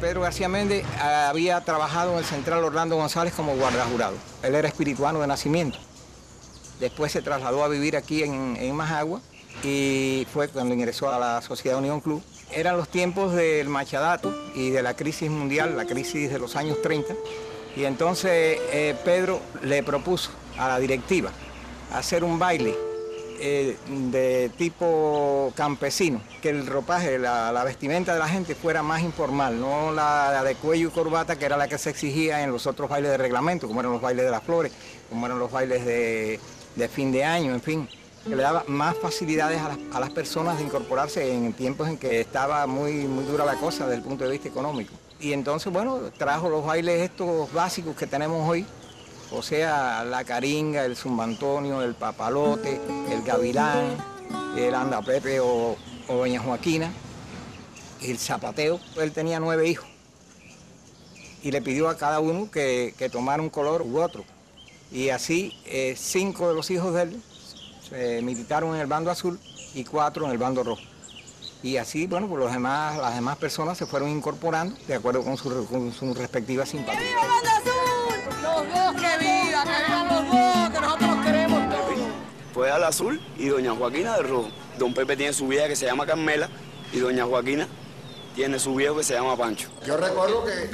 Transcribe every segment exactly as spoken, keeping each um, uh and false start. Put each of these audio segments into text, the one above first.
Pedro García Méndez había trabajado en el Central Orlando González como guardajurado. Él era espirituano de nacimiento. Después se trasladó a vivir aquí en, en Majagua y fue cuando ingresó a la Sociedad Unión Club. Eran los tiempos del machadato y de la crisis mundial, la crisis de los años treinta. Y entonces eh, Pedro le propuso a la directiva hacer un baile eh, de tipo campesino, que el ropaje, la, la vestimenta de la gente fuera más informal, no la, la de cuello y corbata, que era la que se exigía en los otros bailes de reglamento, como eran los bailes de las flores, como eran los bailes de, de fin de año, en fin, que le daba más facilidades a las, a las personas de incorporarse en tiempos en que estaba muy, muy dura la cosa desde el punto de vista económico. Y entonces, bueno, trajo los bailes estos básicos que tenemos hoy, o sea, la caringa, el zumbantonio, el papalote, el gavilán, el andapepe o, o doña Joaquina, el zapateo. Él tenía nueve hijos y le pidió a cada uno que, que tomara un color u otro. Y así, eh, cinco de los hijos de él se militaron en el bando azul y cuatro en el bando rojo. Y así, bueno, pues los demás, las demás personas se fueron incorporando de acuerdo con su, con su respectiva simpatía. ¡Que viva el bando azul! ¡Los dos que vivan! ¡Que vivan los dos! ¡Que nosotros los queremos todos! Fue al azul y doña Joaquina del rojo. Don Pepe tiene su vieja que se llama Carmela y doña Joaquina tiene su viejo que se llama Pancho. Yo recuerdo que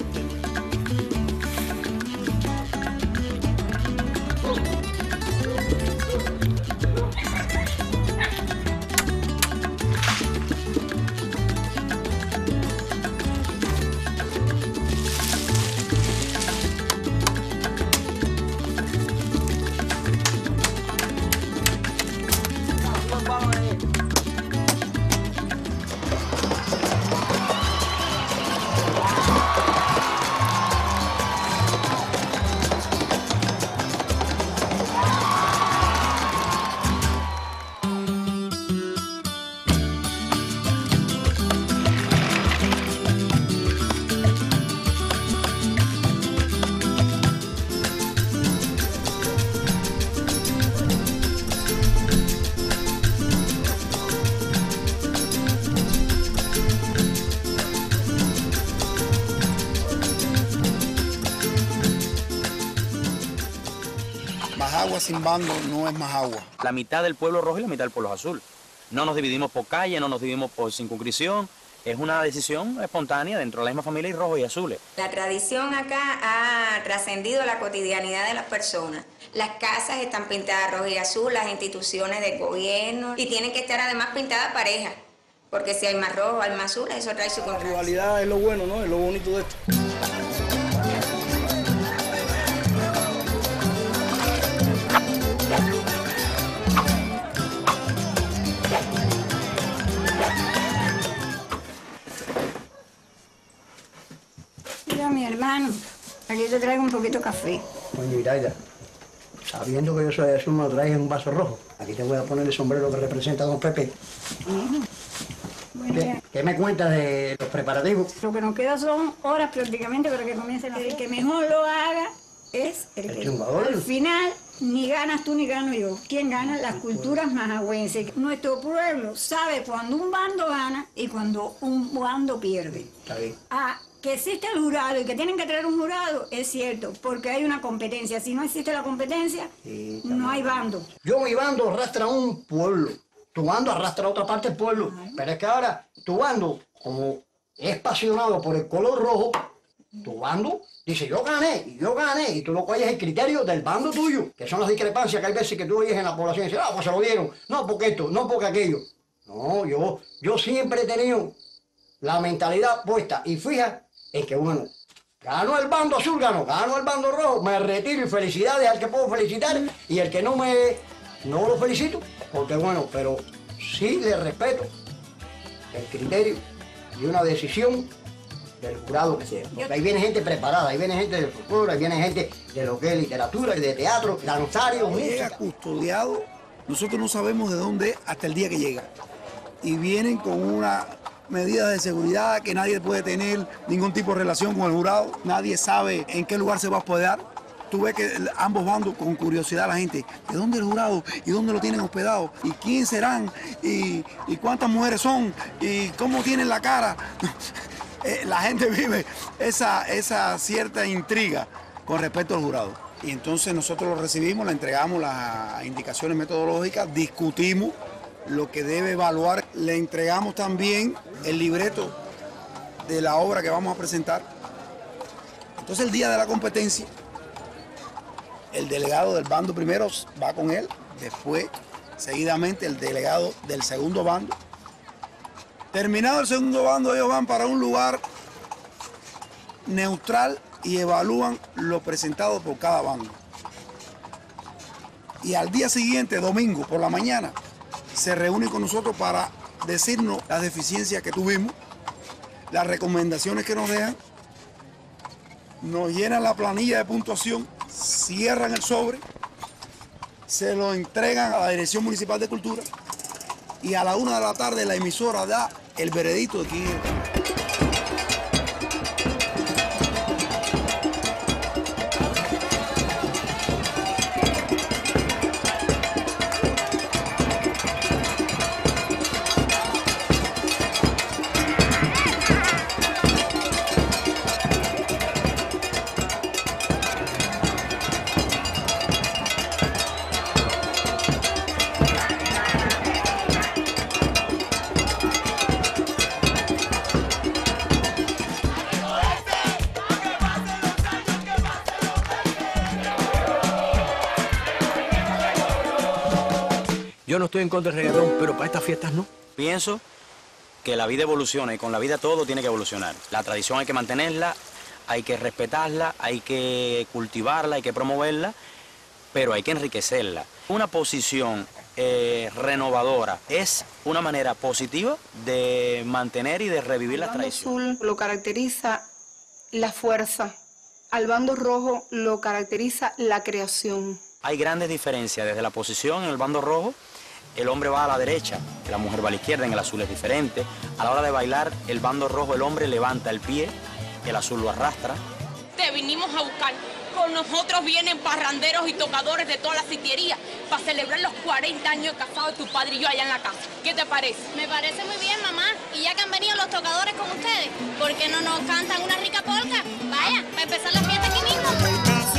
Majagua sin bando no es Majagua. La mitad del pueblo rojo y la mitad del pueblo azul. No nos dividimos por calle, no nos dividimos por circunscripción. Es una decisión espontánea dentro de la misma familia y rojos y azules. La tradición acá ha trascendido la cotidianidad de las personas. Las casas están pintadas rojo y azul, las instituciones del gobierno, y tienen que estar además pintadas parejas, porque si hay más rojo, hay más azul, eso trae su La contraste. rivalidad es lo bueno, ¿no? Es lo bonito de esto. Mira, mi hermano, aquí te traigo un poquito de café. Coño, Iraida, sabiendo que yo soy azul, me lo traes en un vaso rojo. Aquí te voy a poner el sombrero que representa a don Pepe. Bueno, ¿Qué, ¿Qué me cuentas de los preparativos? lo que nos queda son horas prácticamente para que comience la fiesta. El que mejor lo haga es el, El que... chumbador. Al final, ni ganas tú ni gano yo. ¿Quién gana? Las culturas majagüenses. Nuestro pueblo sabe cuando un bando gana y cuando un bando pierde. Está bien. Ah, que existe el jurado y que tienen que traer un jurado, es cierto, porque hay una competencia. Si no existe la competencia, Sí, no hay bando. Yo, mi bando arrastra un pueblo. Tu bando arrastra otra parte del pueblo. Pero es que ahora, tu bando, como es pasionado por el color rojo, tu bando dice, yo gané, y yo gané, y tú lo cual es el criterio del bando tuyo, que son las discrepancias que hay veces que tú oyes en la población y dices, ah, pues se lo dieron, no porque esto, no porque aquello. No, yo, yo siempre he tenido la mentalidad puesta, y fija en que, bueno, ganó el bando azul, ganó, ganó el bando rojo, me retiro y felicidades al que puedo felicitar, y el que no me, no lo felicito, porque bueno, pero sí le respeto el criterio y una decisión del jurado que sea. Porque ahí viene gente preparada, ahí viene gente del folclore, ahí viene gente de lo que es literatura, de teatro, danzarios, Llega música. custodiado, nosotros no sabemos de dónde es hasta el día que llega. Y vienen con una medida de seguridad que nadie puede tener ningún tipo de relación con el jurado, nadie sabe en qué lugar se va a hospedar. Tú ves que ambos bandos, con curiosidad la gente, ¿de dónde el jurado? ¿Y dónde lo tienen hospedado? ¿Y quién serán? ¿Y, y cuántas mujeres son? ¿Y cómo tienen la cara? eh, la gente vive esa, esa cierta intriga con respecto al jurado. Y entonces nosotros lo recibimos, le entregamos las indicaciones metodológicas, discutimos lo que debe evaluar, le entregamos también el libreto de la obra que vamos a presentar. Entonces el día de la competencia, el delegado del bando primero va con él, después seguidamente el delegado del segundo bando. Terminado el segundo bando, ellos van para un lugar neutral y evalúan lo presentado por cada bando. Y al día siguiente, domingo, por la mañana, se reúnen con nosotros para decirnos las deficiencias que tuvimos, las recomendaciones que nos dejan, nos llenan la planilla de puntuación, cierran el sobre, se lo entregan a la Dirección Municipal de Cultura y a la una de la tarde la emisora da el veredicto de quién es. Yo no estoy en contra del reggaetón, pero para estas fiestas no. Pienso que la vida evoluciona y con la vida todo tiene que evolucionar. La tradición hay que mantenerla, hay que respetarla, hay que cultivarla, hay que promoverla, pero hay que enriquecerla. Una posición eh, renovadora es una manera positiva de mantener y de revivir las tradiciones. Al bando azul lo caracteriza la fuerza, al bando rojo lo caracteriza la creación. Hay grandes diferencias desde la posición en el bando rojo. El hombre va a la derecha, la mujer va a la izquierda, en el azul es diferente. A la hora de bailar, el bando rojo, el hombre levanta el pie, el azul lo arrastra. Te vinimos a buscar. Con nosotros vienen parranderos y tocadores de toda la sitiería para celebrar los cuarenta años de casado de tu padre y yo allá en la casa. ¿Qué te parece? Me parece muy bien, mamá. Y ya que han venido los tocadores con ustedes, ¿por qué no nos cantan una rica polca? Vaya, para empezar la fiesta aquí mismo.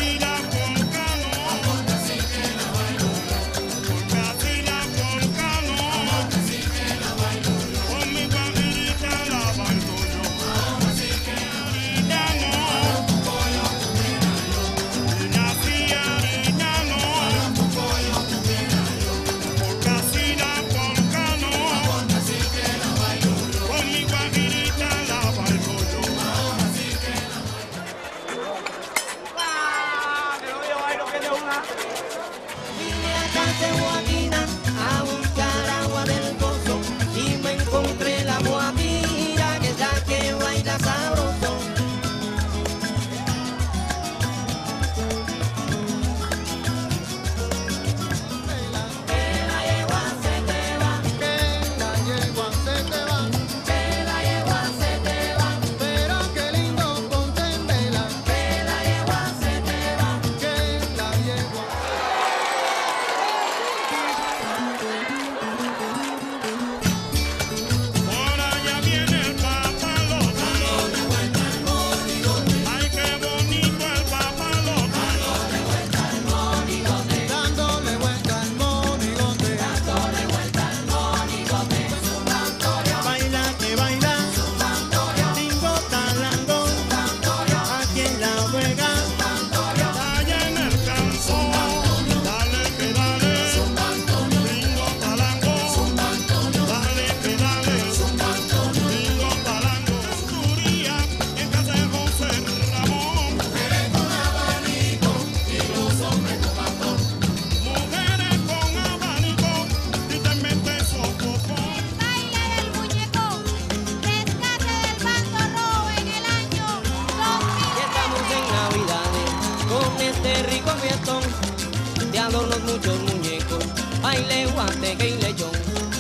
De adornos muchos muñecos, baile, guanteque y lechón.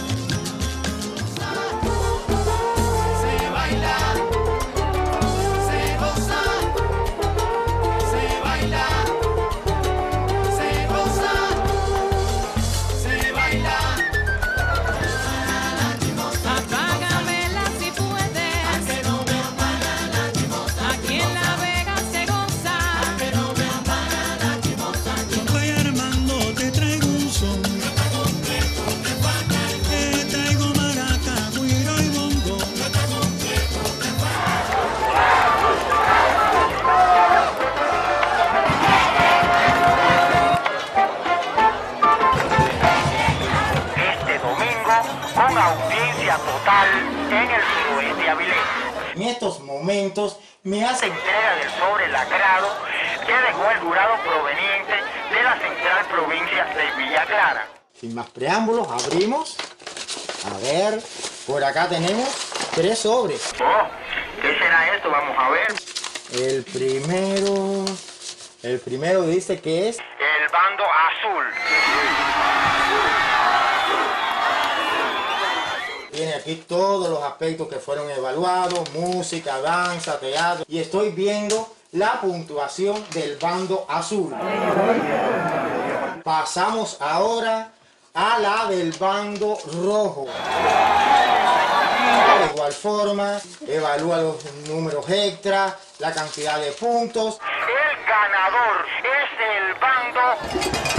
Se baila, se goza, se baila, se goza, se baila. Apágamela si puedes, que no veo mal victoria total en el suroeste avilés. En estos momentos me hace entrega del sobre lacrado que dejó el jurado proveniente de la Central Provincia de Villa Clara. Sin más preámbulos, abrimos. A ver, por acá tenemos tres sobres. Oh, ¿qué será esto? Vamos a ver. El primero... El primero dice que es... El bando azul. Tiene aquí todos los aspectos que fueron evaluados, música, danza, teatro. Y estoy viendo la puntuación del bando azul. Pasamos ahora a la del bando rojo. De igual forma, evalúa los números extra, la cantidad de puntos. El ganador es el bando